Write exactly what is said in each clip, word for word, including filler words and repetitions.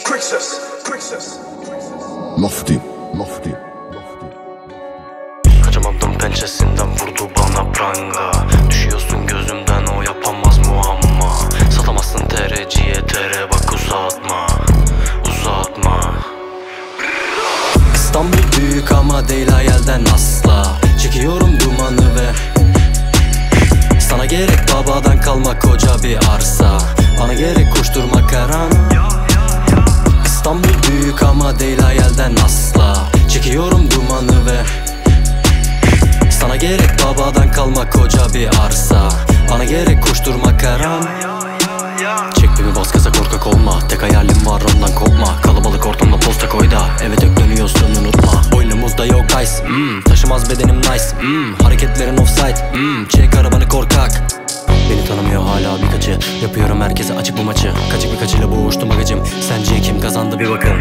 Lofty, lofty. Kaçamadım pençesinden vurdu bana pranga. Düşüyorsun gözümden o yapamaz muamma. Satamazsın tereciye tere bak uzatma. Uzatma. İstanbul büyük ama değil hayalden asla. Çekiyorum dumanı ve sana gerek babadan kalma koca bir arsa. Bana gerek koşturmak her an. İstanbul büyük ama değil hayalden asla. Çekiyorum dumanı ve sana gerek babadan kalma koca bir arsa. Bana gerek koşturmak her an. Çektiğimi bas gaza korkak olma. Tek hayalim var ondan kopma. Kalabalık ortamda posta koy da eve dök dönüyorsun unutma. Boynumuzda yok ice mm, taşımaz bedenim nice mm, hareketlerin offside mm, çek arabanı korkak. Beni tanımıyor hala birkaçı. Yapıyorum herkese açık bu maçı. Kaçık birkaçıyla boğuştum agacım. Sence kim kazandı bir bakın.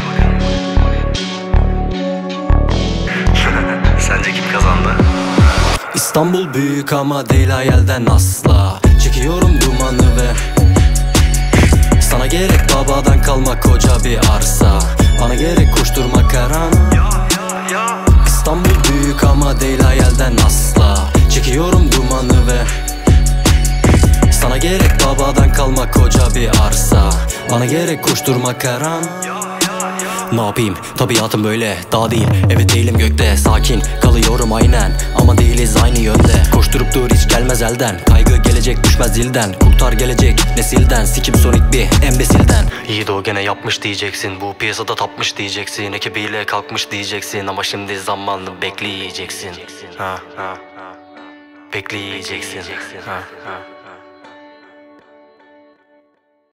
Sence kim kazandı? İstanbul büyük ama değil hayalden asla. Çekiyorum dumanı ve sana gerek babadan kalma koca bir arsa. Bana gerek koşturmak her an. İstanbul büyük ama değil hayalden asla. Çekiyorum dumanı ve sana gerek babadan kalma koca bir arsa. Bana gerek koşturmak her an. Ne yapayım tabiatım böyle dağ değil. Evet değilim gökte sakin kalıyorum aynen. Ama değiliz aynı yönde. Koşturup dur hiç gelmez elden. Kaygı gelecek düşmez zilden. Kurtar gelecek nesilden. Sikim sonik bir embesilden. İyi de o gene yapmış diyeceksin. Bu piyasada tapmış diyeceksin. Ekibiyle kalkmış diyeceksin. Ama şimdi zamanını bekleyeceksin. Ha ha. Bekleyeceksin. Ha ha.